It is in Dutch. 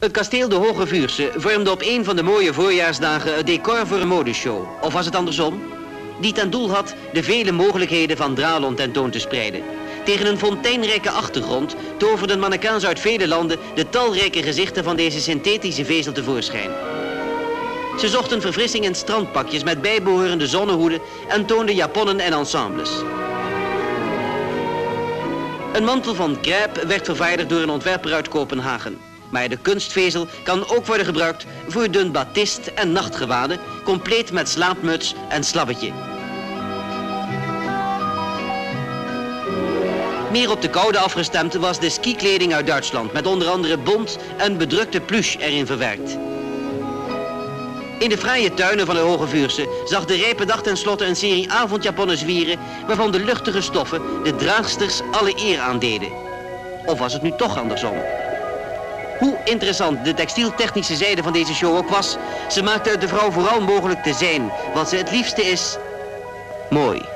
Het kasteel de Hoge Vuursche vormde op een van de mooie voorjaarsdagen het decor voor een modeshow. Of was het andersom? Die ten doel had de vele mogelijkheden van Dralon tentoon te spreiden. Tegen een fonteinrijke achtergrond toverden mannequins uit vele landen de talrijke gezichten van deze synthetische vezel tevoorschijn. Ze zochten verfrissing in strandpakjes met bijbehorende zonnehoeden en toonden japonnen en ensembles. Een mantel van crêpe werd vervaardigd door een ontwerper uit Kopenhagen. Maar de kunstvezel kan ook worden gebruikt voor dun batist en nachtgewaden, compleet met slaapmuts en slabbetje. Meer op de koude afgestemd was de skikleding uit Duitsland, met onder andere bont en bedrukte pluche erin verwerkt. In de fraaie tuinen van de Hoge Vuursche zag de rijpe dag tenslotte een serie avondjaponnen zwieren, waarvan de luchtige stoffen de draagsters alle eer aandeden. Of was het nu toch andersom? Hoe interessant de textieltechnische zijde van deze show ook was, ze maakte het de vrouw vooral mogelijk te zijn wat ze het liefste is: mooi.